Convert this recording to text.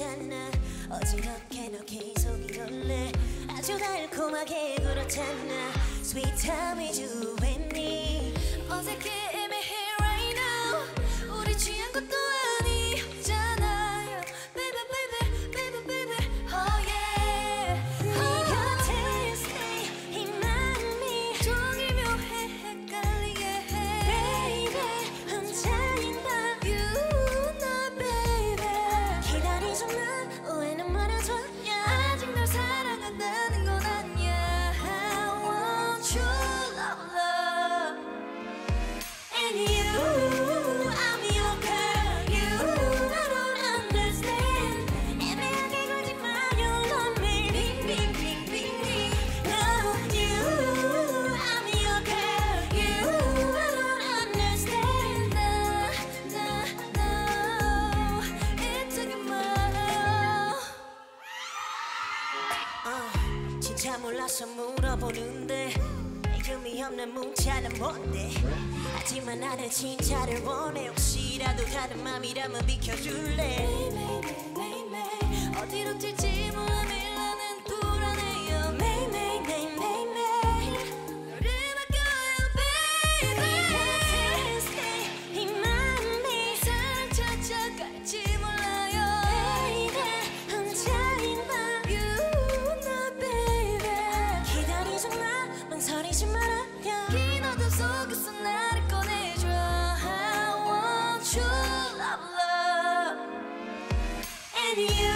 그렇잖아. 어지럽게 너 계속 이럴래. 아주 달콤하게 그렇잖아. Sweet time with you and me. 어색해 애매해 right now. 우리 취한 것도 아니잖아요. Baby baby baby baby oh yeah. 네 곁에 stay 이 마음이 종일 묘해 헷갈리게 해. Baby 혼자인 밤 you know baby. 기다리지 마 오해는 말아줘. 아직 널 사랑한다는 건 아니야. I want you love love and you I'm your girl. You I don't understand. 애매하게 굴지 마. You love me. 빙빙빙빙빙. No you I'm your girl. You I don't understand. No it took a while. 진짜 몰라서 물어보는데 의미 없는 문자는 뭔데. 하지만 나는 진짜를 원해. 혹시라도 다른 맘이라면 비켜줄래. 매일매일 어디로 튈지 몰라. 매일 나는 불안해요. 매일매일 너를 맡겨요 baby. 곁에 stay 이 맘이 사랑 찾아갈지 몰라요. Baby 혼자인 밤 you know baby. 기다리지 마 망설이지 말아요. 긴 어둠 속에서 나를 꺼내줘. I want you love love and you